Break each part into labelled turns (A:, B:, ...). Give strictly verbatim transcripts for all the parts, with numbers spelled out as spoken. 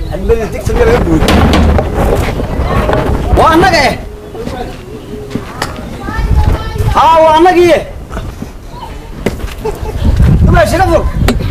A: الذي تكسب يا رجل وانا جاي ها وانا جاي ماشي نفر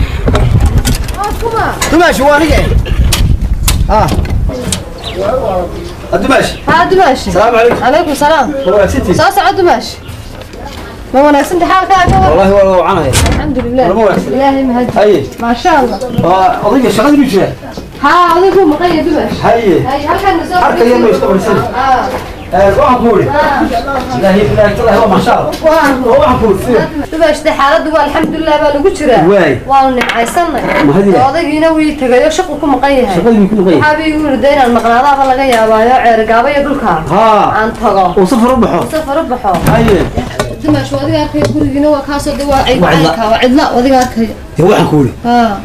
A: اه ماشي وانا جاي ها أنت ماشي
B: ها ماشي
A: السلام عليكم
B: عليكم السلام
A: والله ستي
B: ساس عد ماشي ما انا سنت حالك
A: والله والله وعنها
B: الحمد لله إلهي مهدي
A: أي
B: ما شاء الله
A: أضيق شغل بيجي
B: ها أضيق مقيد ماشي
A: هاي
B: هاي هل كان نسوي
A: حركة يوم يشتغل سنة
B: اه
A: واحد بوري لا هي لا الله هو ما شاء الله واحد بوري
B: دباش دي حالة الحمد لله بقى لقوا شراء
A: واي
B: وانا عايسنا أضيق ينوي تغير شقكم مقيد
A: شغل بيكون مقيد
B: حابي يقول دينا المقناطة فلا جاي أبايا عرقابة يدلكها
A: ها
B: عن طغى
A: وصفر ربحه
B: وصفر ربحه
A: هاي
B: دماش وادي أركي يقول جنوا كاسو دوا عيد عيدك وعدلا وادي أركي
A: هو حكولي
B: ها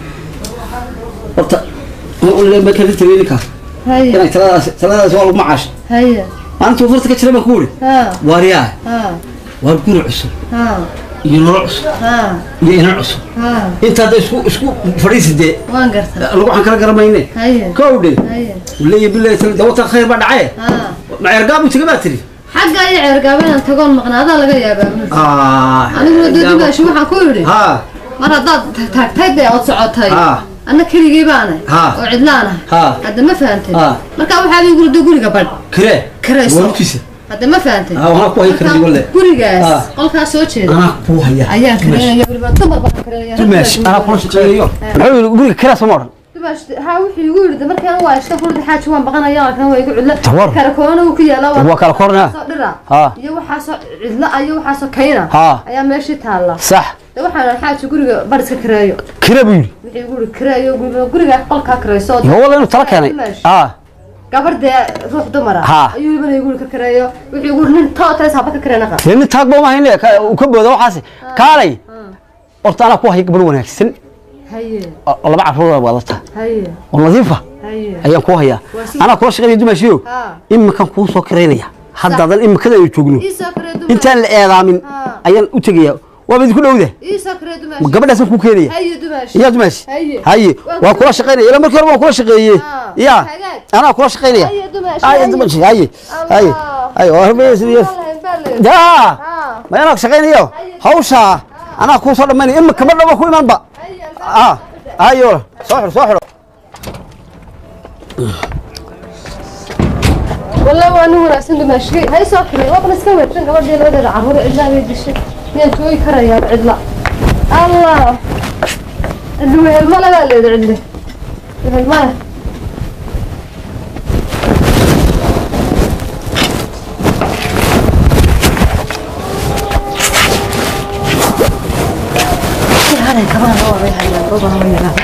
A: وقت نقول ما كنت ترينك
B: هاي
A: يعني ثلاثة ثلاثة سؤال معاش
B: هاي
A: أنت وفرتك كلام كولي
B: ها
A: وارياه
B: ها
A: واركون عصر
B: ها
A: ينرعص
B: ها
A: ينرعص
B: ها
A: أنت هذا اسكو اسكو فريس دي
B: وان قرت
A: لو عن كلا قرمينه
B: هاي
A: كودي
B: هاي
A: واللي بالله دوت الخير بعد عيه
B: ها
A: مع رقابه تقباتري
B: حق أي عرقابين أنت تقول مقناطة ولا جاي أبا
A: آه
B: أنا أقول ده دماش ما حكولي
A: ها
B: مرة ضد تاك تاي أو صعود تاي
A: ها
B: أنا كلي جيبانه
A: ها
B: وعدلانه
A: ها
B: هذا ما فهمتني
A: ها
B: مركب حابي يقول ده قولي قبل
A: كره
B: كريس
A: وركيسه
B: هذا ما فهمتني
A: ها وانا كوي كره يقول لي
B: قولي جاس قل كاسو شيء
A: أنا كوي
B: أيام كريه قبل ما تمر بقى كريه
A: ماشي أنا كل شيء يوم محاول يقول كره سمر
B: باش ها وحي يقول ده مركان waa iska furdi xaaj waan baqana yaa kan way ku cidla
A: Tawar.
B: kara koona uu ku yaala
A: waa kala korna
B: ha iyo waxa soo cidla ayo waxa soo kayna
A: ha
B: ayaa meeshii taala
A: sax
B: waxaan xaaj guriga bariska kareeyo
A: kira buu
B: wixii guriga kareeyo guriga qolka kareeyo
A: yo wala inuu tala keenay ah
B: gabadha ruux dumar ah ayuu ibn guriga ka kareeyo wixii guriga nin toota saaba ka kareena qaa
A: nin taag boo ma hayne uu ka boodo waxaas kaalay horta ana ku hay gabar wanaagsan
B: هي
A: لما عرفوا والله
B: هي
A: ونظيفة
B: هي
A: أيام كوهيا أنا كل شيء يدوم شيء إما كان كون سكرينيا حتى هذا إما كذا يتوجنوا أنت الإعلام أيام أتجيا وبدي كل هذا قبل أسمع كوكينيا يا دمش هي وكل شيء يلا ما كرم كل شيء يا أنا كل شيء هي دمش هي هي أيوه هم يسوي ده ما أنا شقينيا هوشة أنا كون صار مني إما كمان ما كون من بق آه أيوه صحر صحر
B: والله وأنا هو رأسين دمشق هاي صحري وأنا سويت شن قبل دي الودر عمر إلا بيدش ينتوي كريا عدلا الله اللي هو الملا لا اللي عندي الملا هذا كمان هو بيحل بابا هو يلعب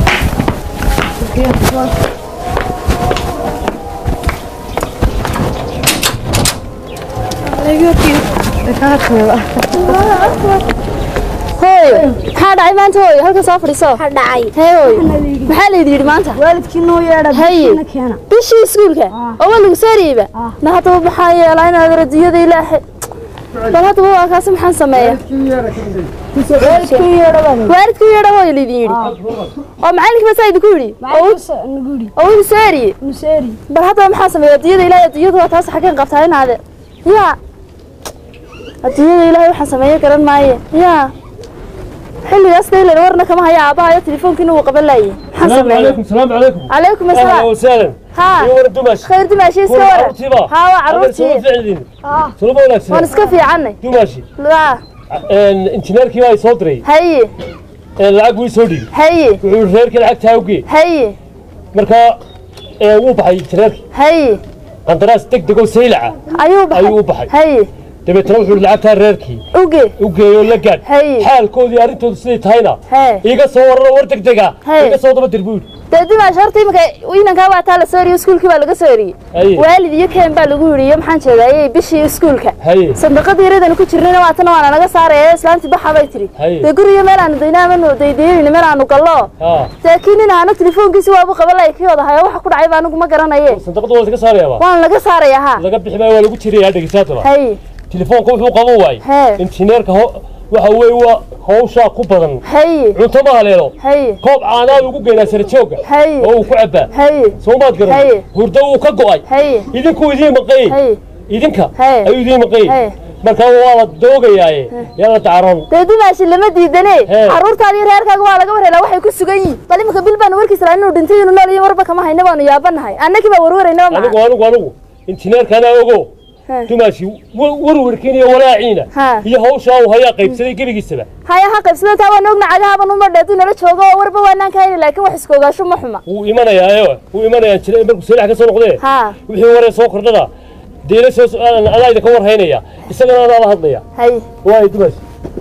B: كيف شلون
C: هاي هذا عي ما أنت هاي هل كسافر يسافر هذا عي هاي محل يدير ما أنت
D: والدك إنه يرد
C: هاي بيش يسقولك أول سريبة نهتو بحاجة لا أنا ردية ذي لا بلاد هو أكاسم حن سمايا
D: والدك يرد
C: والدك يرد هو اللي يدير أو معلك بس هيد كوري أو
D: نقولي
C: أو ساري
D: مساري
C: بلاد هو محن سمايا ردية ذي لا ردية هو تاس حكين قفتين هذا يا ردية ذي لا يحن سمايا كرن معي يا حلو يا سيدي لورنا كما هي عباية تليفون كنا قبل لي
E: السلام عليكم السلام عليكم
C: عليكم السلام
E: اهلا وسهلا
C: ها
E: خير دمش
C: خير دمشي سكور ها وعروتي
E: فعلين
C: اه
E: سلام عليكم
C: وانا سكفي عني
E: دمشي
C: لا
E: انجنيركي واي صدري
C: هي
E: العق وي سودي
C: هي
E: وغيرك العق تاوقي
C: هي
E: marka ee uu baxay injineerki
C: هي
E: qandaraas degdeg oo saylaca
C: ayuu baxay
E: ayuu baxay
C: هي
E: dabeetana wuxuu lacagta reerkii
C: uge
E: u geeyo la gaad
C: هي
E: xaalkoodii arintoodu sidii tahayna
C: هي
E: iga soo wararo war degdega iga soo daba dirbuud
C: dadii ma shartii marka wiinanka waa taa la sooriyo iskuulkii baa laga sooriyay waalid iyo keen baa lagu yiriyo maxaan jeedaayay bishii iskuulka sanduuqada yareedan ku jirnayna waa tan waana naga saaray islaanti baxa bay tiri de guriga meel aan daynaamano daydeeyay meel aan galo laakiin in aan telefoonkiisa waa qabalay kii wada hayo waxa ku dhacay baan ugu ma garanaye
E: sanduuqada waa laga saaraya
C: waan laga saaraya ha
E: laga bixi baa lagu jiray dhageysato
C: hay
E: telefoonka wuxuu qabo waay injineerka وحوي هو هوشا كوبدن
C: هي
E: cunto ma haleelo
C: هي
E: koob caanaa ugu geynaa sare jooga
C: هي
E: oo uu ku cabaa
C: هي
E: soomaad garan
C: هي
E: hurdo uu ka go'ay
C: هي
E: idinku idiin maqay
C: هي
E: idinka
C: هي
E: ayuu idiin maqay
C: هي
E: marka waa la doogayaaye yalla taaran
C: deedu maashi lama diidanay caruurtaadii reerkaaga waa laga wareelaa waxay ku sugan yihiin bal imika bil baan warkiis raadin inuu dhintay inuu nool iyo warba kama hayna baanu yaabanahay annagii baa warwarayna ma
E: anigu anigu anigu injineerkana ogo dumaashi warwarkiin iyo walaaciina iyo hawsha uu haya qaybsaday gabigiisaba
C: haya ha qaybsaday taa waan ogna cagaha baan uma dheedu nala joogo warba waanaan ka hayna laakiin wax iska ogaasho ma xuma
E: uu imanayaayo uu imanayaan jiray markuu sariix ka soo noqday wixii waree soo kordhada deela soo anaayda ka war haynaya isagana ana la hadlaya
C: hay
E: way dumaashi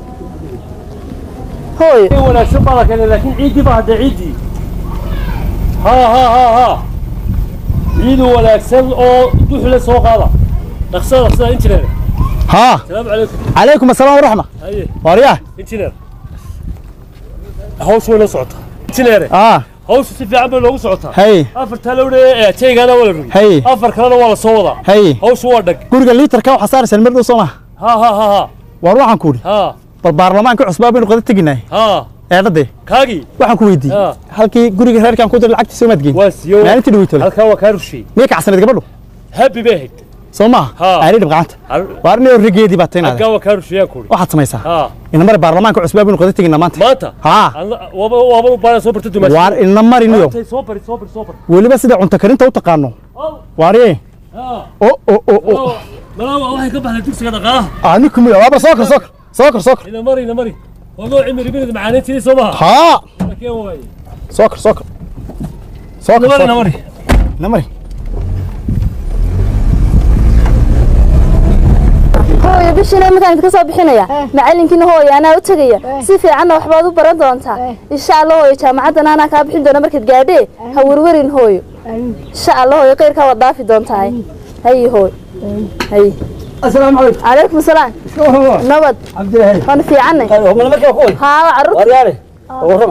C: hooy
E: wanaagsan baa kale laakiin ciidi baa hada ciidi ha ha ha ha ciidu wanaagsan oo duxle soo qaada dhaqso dhaqso injineer
A: ها
E: السلام عليكم
A: عليكم السلام ورحمة
E: هاي
A: وارياه
E: انجينير هوش ولا صوتها انجينير
A: اه
E: هوش في عمل لو صوتها
A: هي
E: افر تلوري تيغ انا ولا ري
A: هي
E: افر كلنا ولا سودا
A: هي
E: هوش ودق
A: guriga liitarka waxa saaraysan mar dhow Soomaa
E: ها ها ها ها
A: war waxaan ku
E: ها
A: bal baarlamaanka cusbaa baynu qada taginay
E: ها
A: eedade
E: kaagi
A: waxaan ku weydiiyay halkii guriga reerkan ku dir lacagtiisa ma adgeyn
E: wasiyo
A: maalintii dhaweytay
E: halka waa ka rushi
A: meeqa casnad gabadhu
E: happy behed
A: Soomaa ari dhib gacanta waarnay rigeedii baa teenaada
E: halka waa ka rushiya ku
A: waxaad samaysaa
E: ها
A: in mar baarlamaanka cusbaa baynu qada taginaa maanta
E: maanta
A: ha
E: waba waba baa soo bartay dumash
A: waar in mariniyo
E: soo bari soo bari soo bari
A: waliba sida cunto karinta u taqaano waariyay
E: ها
A: o o o
E: malawa waxay ka baxday dugsiga dhaqaalaha
A: ani kuma waaba soo kor soo kor soo kor soo kor
E: ina mari ina mari والله عمري بنت معانيتي سوما
A: ها
E: لكن واي
A: سكر سكر سكر
E: نمري نمري
A: نمري
C: hooyo bishina markaan ka soo bixinaya macalinkiina hooyo anaa u tagaya si fiican wax baad u baran doontaa insha Allah hooyo jaamacadana anaa ka bixin doona markaad gaadhe ha warwarin hooyo insha Allah hooyo qeyrka wad dhaafi doontaa hay hooyo hay
A: السلام عليكم
C: عليكم السلام نبض
A: عبد الله
C: انا في عنك
A: هم لما كانوا كوي
C: ها عرض
A: وريالي ورما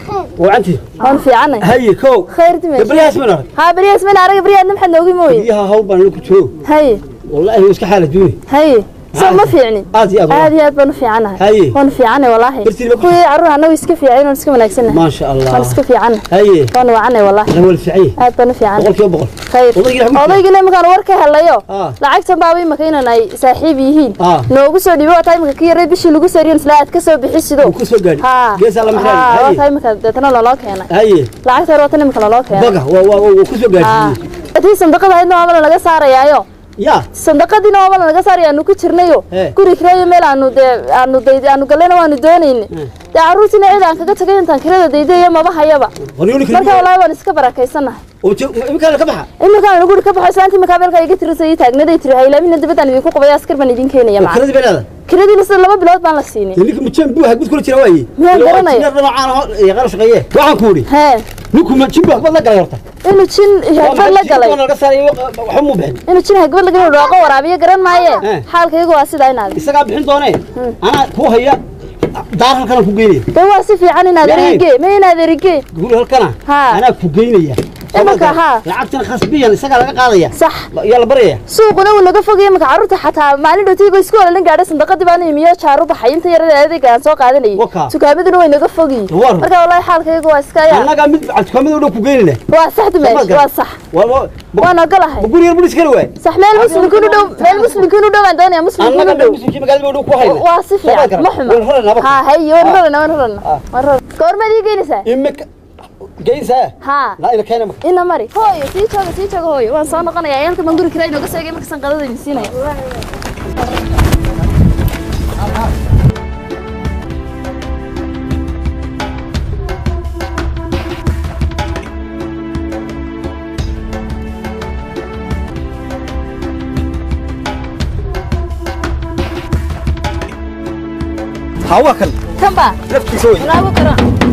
A: وعنتي
C: انا في عنك
A: هي كو
C: خير دمي
A: برياس من أرك
C: ها برياس من أرك برياس نمحن نوقي موي
A: فيها هول بان كتشو
C: هي
A: والله مسك حالة دوني
C: هي سو ما في عني
A: هذه أبغى
C: هذه أبغى في عنها
A: هي
C: وانا في عنها والله خوي عروها أنا ويسك في عين ونسك ملاكسنا
A: ما شاء الله
C: وانا سك في عنها
A: هي
C: وانا وعنها والله
A: أنا ولد سعيد
C: أبغى في عنها
A: بقول كيف بقول
C: خير odaygina markaan warka helayo lacagtan baa way makiinan ay saaxiib yihiin noogu soo dhibo taay marka kiyare bishii lagu soo riyo isla aad ka soo bixiso
A: ku soo gaari gees alla maxay
C: hay taay marka dadana loo keenay
A: hay
C: lacagta rootana marka loo keenay
A: baga waa waa ku soo gaari
C: tii sanduuqada ayna waa laga saarayaayo
A: ya
C: sanduuqadina waa laga saarayaa aanu ku jirnayo guri kireeyo meel aanu de aanu de aanu galena waanu doonayna de caruurtina cid aan kaga tagay intaan kirada deedeeyo maba hayaba marka walaa waan iska barakaysanahay
A: oo imika la ka baxa
C: imika la guri ka baxay saantii makaabelka iga tirisay taagnaday tiri haylaamina dibadaan idinku qabay askar baan idin keenaya ma
A: kirada beelada
C: kiradii sida laba bilood baan la siinay
A: ninka mujeen buu hagud kula jira waayay
C: miyaan garanay
A: ya qarash shaqeeye waxaan ku uri
C: he
A: ninku mujeen buu hagud la galay horta
C: inuu jin hagud la galay
A: waxa mu bixin
C: inuu jin hagud la galay dhaqo waraabiye garan maaye xaalkaygu waa sida inaad
A: isaga bixin doonee ana ku haya daar halkan ku geeyay
C: de waa si fiican inaad erige ma inaad erige
A: guri halkana ana ku geynaya
C: imaka ha
A: lacagtan khasbiyan isaga laga qaadaya
C: sax
A: yalla baraya
C: suuquna uu naga fogay imaka caruurta xataa maalin dhootiga iskool la gaadhay sanduuqadii baan imiyo jaaru baxay inta yarada adeega aan soo qaadanay tukaamaduna way naga fogay marka wallahi xaalkaygu waa iska yaa
A: anaga mid tukaamada u dhow ku geynina
C: waa sax dimeesh waa sax وانا قلها
A: بقول يا بوليس كلوه
C: صح مال مسلم كله دو مال مسلم كله دو عندنا مسلم كله دو
A: مسلم كي مقال بيقولوا كويس
C: واصف يعني محمد ها هي ورنا ورنا ورنا كورما دي جيلسه
A: امك جيلسه
C: ها
A: لا اذا كان
C: إن مري هوي سي جوجا سي جوجا هوي وان سoo noqonaya ayalka man guri kiray nooga seegay marka san qadada insiinay
A: هوا كان
C: كم با
A: نفسي سوي
C: لا بكره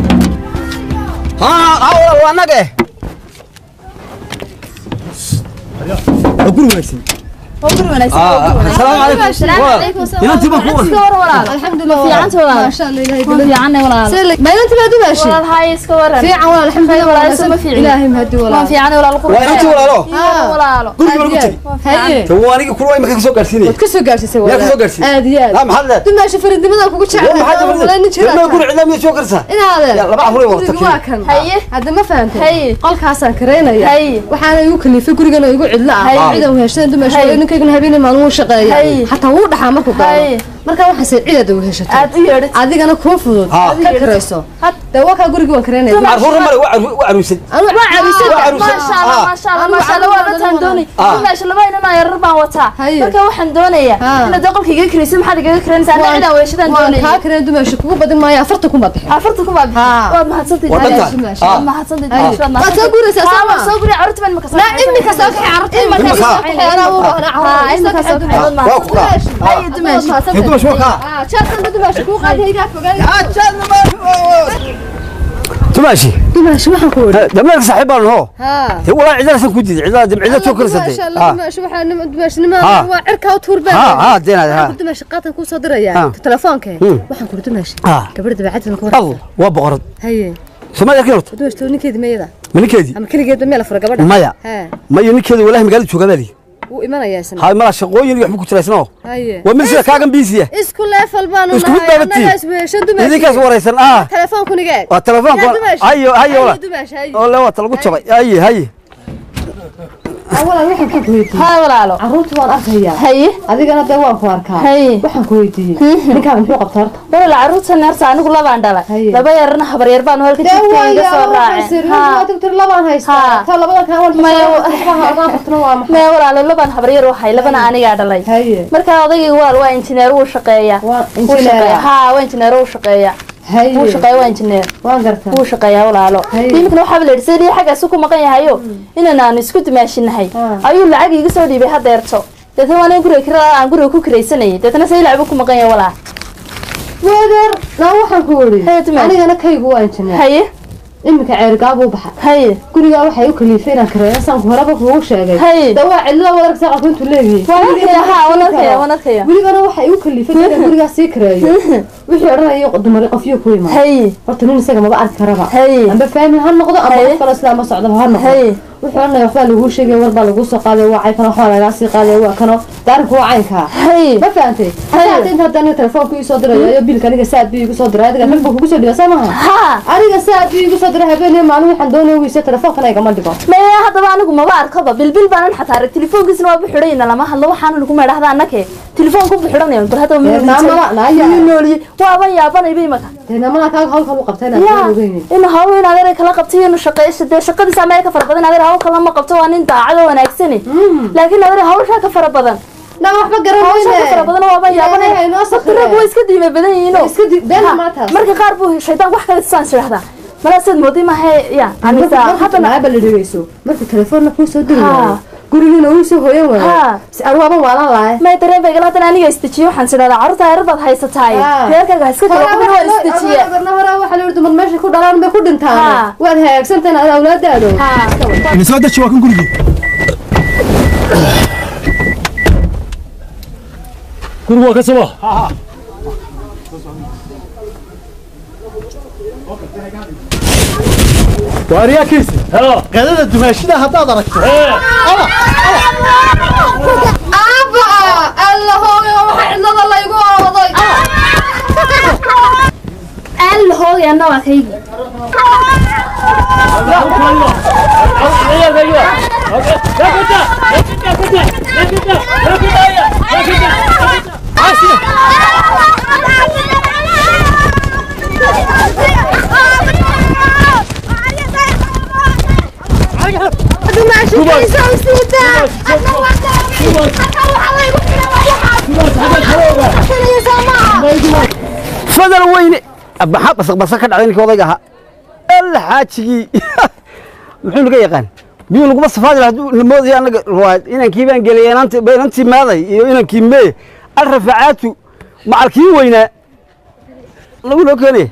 A: ها ها وانا جاي اقول ويسي السلام عليكم السلام عليكم انت ما
B: الحمد لله
C: في عنت ولا
B: ما شاء الله إلهي
C: في عنا ولا
B: ما أنت ما دمشي
C: ولا هاي اسكورن
B: في عنا الحمد لله
C: ولا اسمه في
B: إلهي مهدي ولا
C: ما في عنا ولا القرآن
A: وانت ولا لا
C: ولا لا
A: قول لي قلت
B: هاي
A: هو انا كل واحد ما كان سو غارسيني
B: كسو gaarsiisay
A: يا كسو غارسيني
B: aad
A: لا محل
B: دمشي فرندمada kugu jecel
A: ما حد ما يقول عدام soo غارسا
B: inaade
A: يلا بقى فري وقتك
B: هاي هذا ما فهمت
C: هاي
B: qolkaasaan kareynaya
C: هاي
B: waxaana igu kalifay gurigana igu cidla ah cid oo heshay dumashay ninkayga habeenay maalmo shaqeeya hatta uu dhaxaa markuu gaaro marka waxa say cid oo heshay
C: aad u yeedhay
B: adigana ku fudud ka kareyso hadda waa ka guriga waan kareynaya
A: عرفوا مره وعروسه
B: anu waa caabisay
C: ما شاء الله ما شاء الله ما شاء الله waa tan dooni meesha laba inaan yar baan wataa marka waxaan doonayaa in doqolkayga kireysan maxaad iga kireysan cid aan weeshadan doonay
B: ka kareen dumashay kugu badan maayo afarta kuma bixin
C: afarta kuma bixin waa mahadsantahay mahadsantahay
B: waa soo guraysa sama
C: soo guri carruurta man maka
B: la imika soo kaxay carruurta imika soo kaxay ana waa
C: imika soo kaxay ay dumashay
A: dumashay waa
B: ah chaatan dumashay ku qaaday iga fogaan
A: ah chaatan تماشي
B: تماشي waxaan ku wada
A: damar saaxiibaan ho
B: ha
A: هو والله عيدنا سن كودي عيدنا جمعيه تو كرسدي
B: ما شاء الله تماشي waxaan تماشي nima waa cirka u tuurbay
A: ha ha deena ha
B: تماشي qaatan ku soo diraya telefoonka waxaan ku tماشي gabadha bacadna ku
A: hor waa boqorad
B: haye
A: Soomaaliya kirto
B: tماشي ninkeedi meeyada
A: ninkeedi
B: ama kaligeed meel fura gabadha
A: maya
B: ha
A: maya ninkeedi wallahi magaalada joogabadi
B: uu imanaya isna
A: hay mala shaqooyin wax ku jiraysnaa
B: haye
A: waa mid sida kaagan biisiya
B: isku leefal baan
A: isku daabati idinkaas waraysan ah
B: telefoonku nigeed
A: waa telefoonku hayo hayo oo la wata lagu jabay haye haye
B: awala waxaan ku weydiiyay
C: ha walaalo
B: carruurtu waan arkaya
C: haye
B: adigana dee waan ku arkaa
C: haye
B: waxaan ku weydiiyay ninkaan muxuu qabtaa horta
C: walaal carruurta neerta anigu labaan dhalay laba yarna habar yar baan halka jirtay iga soo raacay
B: ha tigtir labaan haystaa ta labada kaan waan ma
C: ma walaalo labaan habar yar waxay labana aniga dhalay
B: haye
C: marka odayga waa waa injineer uu shaqeeyaa
B: waa injineer
C: ha waa injineer uu shaqeeyaa
B: haye
C: uu shaqeeyaa waa injineer
B: waan gartaa
C: uu shaqeeyaa walaalo imikna waxa la yidhi xaga isku maqan yahayo inaan aan isku dimaashinahay ayuu lacag iga soo dhiibay hadeerto dadna waan guriga kiraa aan guriga ku kireysanay dadna say lacag ku maqan yahay walaa
B: wadeer la waxaan ku wari anigana kaygu waa injineer
C: haye
B: imika ceergaab uu baxa
C: haye
B: guriga waxay u kaliifeen kareeysan ku horaba kugu sheegay dawaa cilada wadarka saaqo intu leeyahay
C: waa ha wanadkaya wanadkaya
B: gurigana waxay u kaliifeen guriga si kareeyo wixii oranayo dumar qofyo ku imaan
C: haye
B: horta nin isaga ma arki karaba
C: haye
B: amba fahmi ha noqdo ama qofka islaam socdo ha noqdo haye wuxuu oranayo waxba lagu sheegay warba lagu soo qaaday waa caykan waxa laga sii qaaday waa kano daarku waa caynka
C: haye
B: ma fahamtay haye inta hadana telefoonku ii soo dirayo biilka aniga saad bii igu soo diray adiga telefoonku kugu soo dhibay samaha
C: ha
B: aniga saad bii igu soo diray habeenay maalin waxaan doonay wiisa telefoonka iga ma dhigo
C: ma hadaba anigu ma arkaba bilbil baan xataa arag telefoonkiisna waa buxurayna lama hadlo waxaan ugu meedhaxda annake telefoonku buxuranayo bar hadaba ma nooli waa ban yaabanay bay maka
B: deena ma ka hawl kale u qabtayna ogeeyay
C: in hawl in adeer kala qabtay inuu shaqeeyo de shaqadiisa ma ka fara badan adeer hawl kala ma qabto waa nin daacad oo wanaagsan laakiin adeer hawsha ka fara badan
B: na waxba garanayna
C: ka fara badan waa ban yaabanay
B: inoo sakhray
C: waa iska diimay badan yihiin
B: iska diimay ma taas
C: marka qaar buu shaytaan wax kale saan sirahda mala sad moodi ma hay ya anisa
B: hadda ma bal dhigayso marka telefoonna ku soo diray guriga uu soo hooyan waa si arwaba waalan laay
C: ma dareen bay galatan aniga istijiyo waxaan siradaa carruurta yar bad haysataay reerkaaga iska kala qodin waa istijiye
B: barna hore waxa la yiri dumar meesha ku dhalaan bay ku dhintaan waad hagaagsantaan awlaadaado
A: in soo dachi waa kan guriga
E: guriga ka soo ha ha
F: واريا كيس
E: ها
F: قادة دماشيدا هداد aragto
B: aba الله هو waxa cidlada la igu ooday
C: al hooyo ana waa kaygi
A: فضل وين أبحث بس بس كده عينك وضيقها الحاجي محل جاي يقان بيقول لك بس فاضل الموضوع أنا روايد إن كيبان قال لي أنت بين أنت ماذا إن كيمة الرفعات مع الكي وينه لو لو كني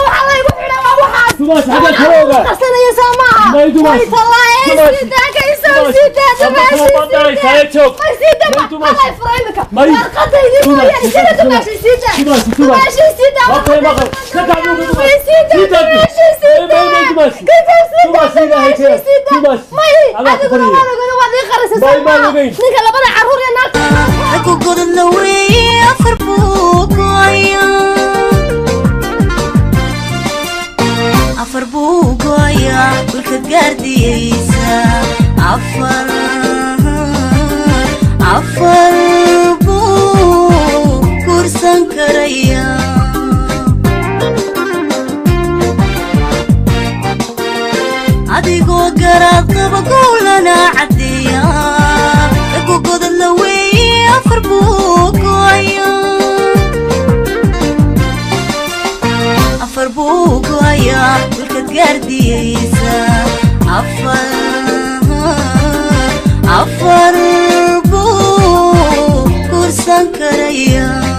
E: سباس هذا كروجا
B: أصلا يا سماعة
E: ما يدوم
B: والله إيش ذاك سيدا دماشي
E: سيدا
B: ما سيدا ما الله يفرمك ورقة يدي ما يعني سيدا دماشي سيدا دماشي سيدا
E: ما في مغر كذا
B: سيدا سيدا دماشي سيدا
E: دماشي
B: كذا سيدا
E: دماشي
B: دماشي سيدا ما هي أنا أقول ما أقول ما نخرس السماء نك لبنا عرور يا ناس
G: أكو قد النوي أفربوك ويا أفربوك ويا كل كجاردي يسا عفر عفر بو كورسان كريا عديقو قراد قبقول أنا عديا أكو قد النوي أفربوك ويا أفربوك ويا كل كجاردي يسا عفر عفر بو كورسان كريا